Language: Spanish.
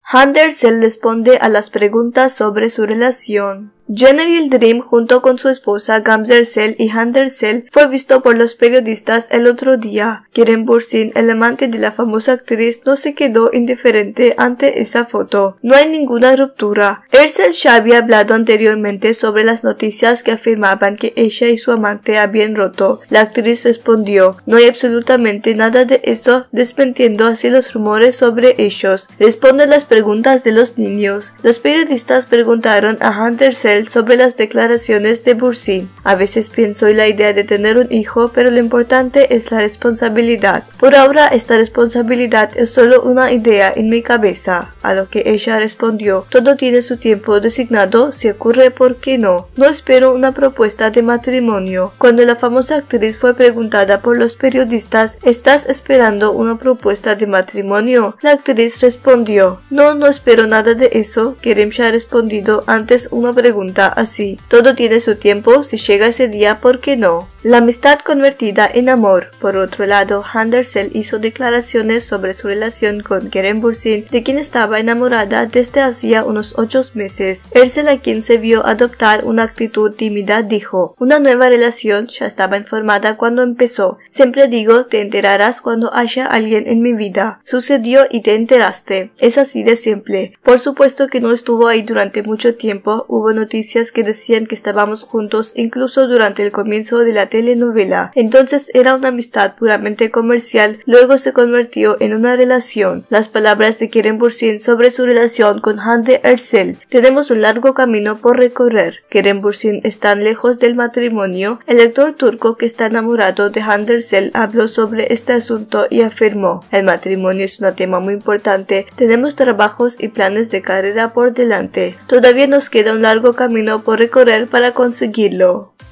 Hande Erçel responde a las preguntas sobre su relación. Jenner Yıldırım junto con su esposa Gamze Erçel y Hande Erçel fue visto por los periodistas el otro día. Kerem Bürsin, el amante de la famosa actriz, no se quedó indiferente ante esa foto. No hay ninguna ruptura. Erçel ya había hablado anteriormente sobre las noticias que afirmaban que ella y su amante habían roto. La actriz respondió: "No hay absolutamente nada de eso", desmintiendo así los rumores sobre ellos. Responde a las preguntas de los niños. Los periodistas preguntaron a Hande Erçel sobre las declaraciones de Bürsin. "A veces pienso en la idea de tener un hijo, pero lo importante es la responsabilidad. Por ahora esta responsabilidad es solo una idea en mi cabeza", a lo que ella respondió: "Todo tiene su tiempo designado, si ocurre, ¿por qué no? No espero una propuesta de matrimonio". Cuando la famosa actriz fue preguntada por los periodistas: "¿Estás esperando una propuesta de matrimonio?", la actriz respondió: No espero nada de eso". Kerem ya ha respondido antes una pregunta así: "Todo tiene su tiempo, si llega ese día, ¿por qué no?". La amistad convertida en amor. Por otro lado, Hande Erçel hizo declaraciones sobre su relación con Kerem Bürsin, de quien estaba enamorada desde hacía unos 8 meses. Erçel, a quien se vio adoptar una actitud tímida, dijo: "Una nueva relación, ya estaba informada cuando empezó. Siempre digo, te enterarás cuando haya alguien en mi vida. Sucedió y te enteraste. Es así de simple". Por supuesto que no estuvo ahí durante mucho tiempo. Hubo noticias que decían que estábamos juntos incluso durante el comienzo de la telenovela. Entonces era una amistad puramente comercial, luego se convirtió en una relación. Las palabras de Kerem Bürsin sobre su relación con Hande Erçel: "Tenemos un largo camino por recorrer". Kerem Bürsin está lejos del matrimonio. El actor turco, que está enamorado de Hande Erçel, habló sobre este asunto y afirmó: "El matrimonio es un tema muy importante. Tenemos trabajos y planes de carrera por delante. Todavía nos queda un largo camino por recorrer para conseguirlo".